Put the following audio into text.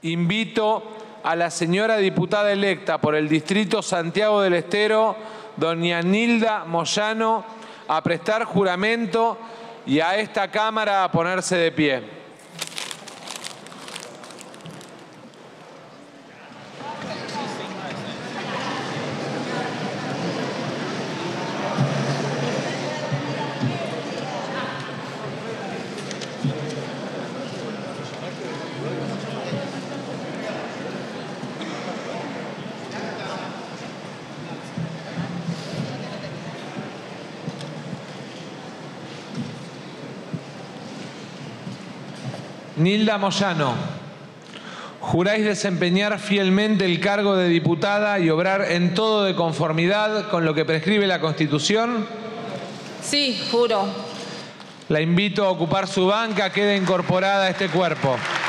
Invito a la señora diputada electa por el Distrito Santiago del Estero, doña Nilda Moyano, a prestar juramento y a esta Cámara a ponerse de pie. Nilda Moyano, ¿juráis desempeñar fielmente el cargo de diputada y obrar en todo de conformidad con lo que prescribe la Constitución? Sí, juro. La invito a ocupar su banca, queda incorporada a este cuerpo.